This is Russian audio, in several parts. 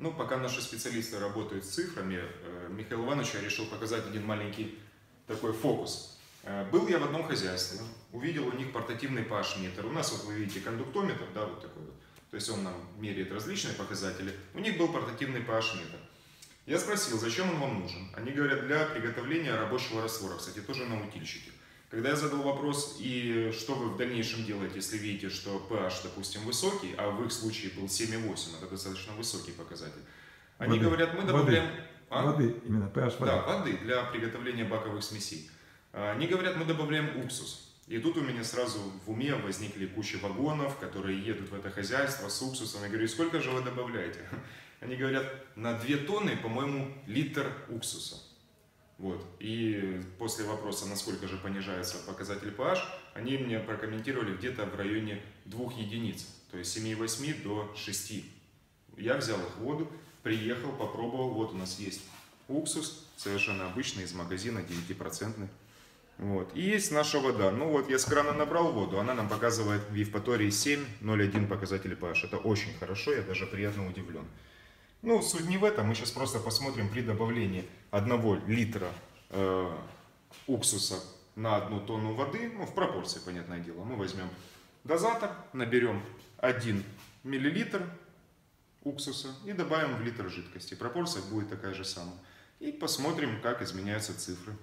Ну, пока наши специалисты работают с цифрами, Михаил Иванович решил показать один маленький такой фокус. Был я в одном хозяйстве, увидел у них портативный pH-метр. У нас, вот вы видите, кондуктометр, да, вот такой вот. То есть он нам меряет различные показатели. У них был портативный pH-метр. Я спросил, зачем он вам нужен? Они говорят, для приготовления рабочего раствора. Кстати, тоже на утильщике. Когда я задал вопрос, и что вы в дальнейшем делаете, если видите, что pH, допустим, высокий, а в их случае был 7,8, это достаточно высокий показатель. Они говорят, мы добавляем... Воды, именно pH воды. Да, воды для приготовления баковых смесей. Они говорят, мы добавляем уксус. И тут у меня сразу в уме возникли куча вагонов, которые едут в это хозяйство с уксусом. Я говорю, сколько же вы добавляете? Они говорят, на 2 тонны, по-моему, литр уксуса. Вот. И после вопроса, насколько же понижается показатель pH, они мне прокомментировали где-то в районе 2 единиц. То есть 7,8 до 6. Я взял их в воду, приехал, попробовал. Вот у нас есть уксус, совершенно обычный, из магазина, 9%. Вот. И есть наша вода. Ну вот я с крана набрал воду, она нам показывает в Евпатории 7,01 показатель pH. Это очень хорошо, я даже приятно удивлен. Ну, суть не в этом, мы сейчас просто посмотрим при добавлении 1 литра уксуса на 1 тонну воды, ну, в пропорции, понятное дело. Мы возьмем дозатор, наберем 1 миллилитр уксуса и добавим в литр жидкости. Пропорция будет такая же самая. И посмотрим, как изменяются цифры.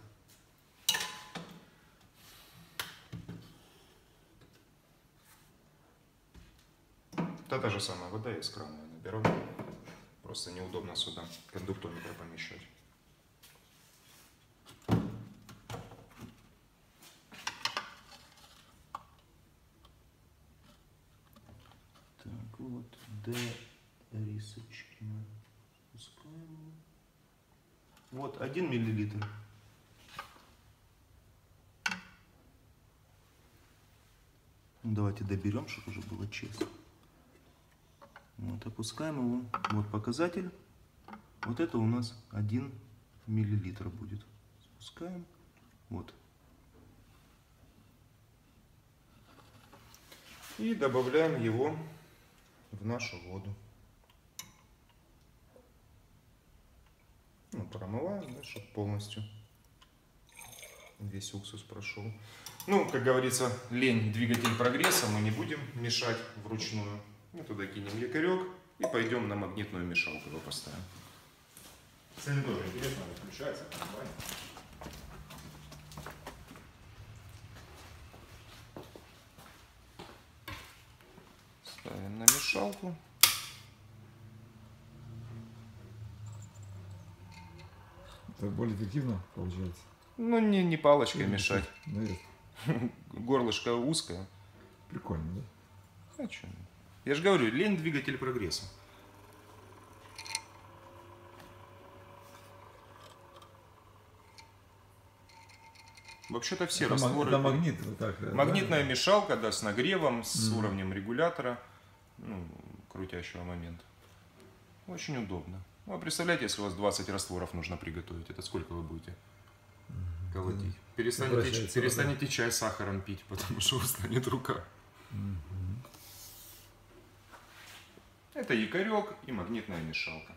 Это та же самая вода, из крана я наберу. Просто неудобно сюда кондуктометр помещать. Так, вот рисочки мы спускаем. Вот 1 миллилитр. Ну, давайте доберем, чтобы уже было честно. Вот, опускаем его. Вот показатель. Вот это у нас 1 миллилитр будет. Спускаем. Вот. И добавляем его в нашу воду. Ну, промываем, да, чтобы полностью весь уксус прошел. Ну, как говорится, лень — двигатель прогресса. Мы не будем мешать вручную. Мы туда кинем якорек и пойдем на магнитную мешалку его поставим. Кстати, тоже интересно, включается комбайн. Ставим на мешалку. Это более эффективно получается. Ну, не палочкой мешать. Наверное. Горлышко узкое. Прикольно, да? А что? Я же говорю, лень — двигатель прогресса. Вообще-то все это растворы... Это магнит, вот так, магнитная да? мешалка, да, с нагревом, с уровнем регулятора, ну, крутящего момента. Очень удобно. Ну, а представляете, если у вас 20 растворов нужно приготовить, это сколько вы будете колотить? Перестанете чай с сахаром пить, потому что устанет рука. Это якорек и магнитная мешалка.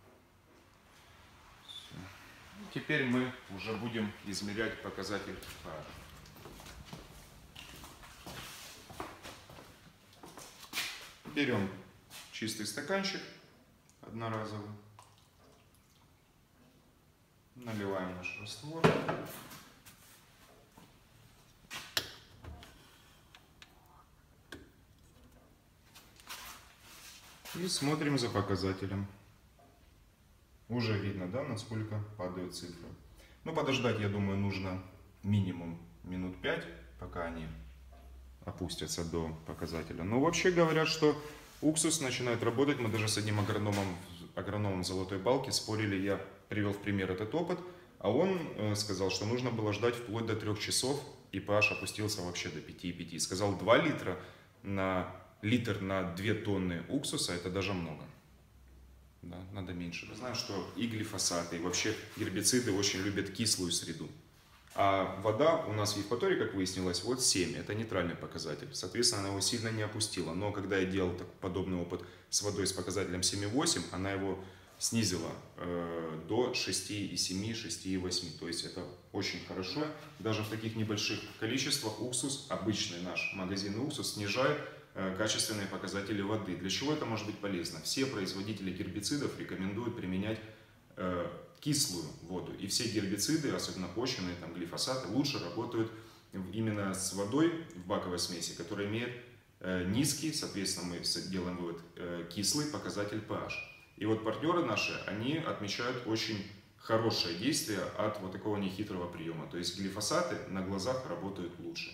Все. Теперь мы уже будем измерять показатель pH. Берем чистый стаканчик одноразовый, наливаем наш раствор. И смотрим за показателем. Уже видно, да, насколько падают цифры. Ну, подождать, я думаю, нужно минимум минут 5, пока они опустятся до показателя. Но вообще говорят, что уксус начинает работать. Мы даже с одним агрономом Золотой Балки спорили. Я привел в пример этот опыт. А он сказал, что нужно было ждать вплоть до 3 часов. И pH опустился вообще до 5,5. Сказал, 2 литра на... Литр на 2 тонны уксуса — это даже много. Да, надо меньше. Я знаю, что и глифосаты, и вообще гербициды очень любят кислую среду. А вода у нас в Евпатории, как выяснилось, вот 7. Это нейтральный показатель. Соответственно, она его сильно не опустила. Но когда я делал подобный опыт с водой с показателем 7,8, она его снизила до 6,7, 6,8. То есть это очень хорошо. Даже в таких небольших количествах уксус, обычный наш магазинный уксус, снижает качественные показатели воды. Для чего это может быть полезно? Все производители гербицидов рекомендуют применять кислую воду. И все гербициды, особенно почвенные, там, глифосаты, лучше работают именно с водой в баковой смеси, которая имеет низкий, соответственно, мы делаем вывод, кислый показатель pH. И вот партнеры наши, они отмечают очень хорошее действие от вот такого нехитрого приема. То есть глифосаты на глазах работают лучше.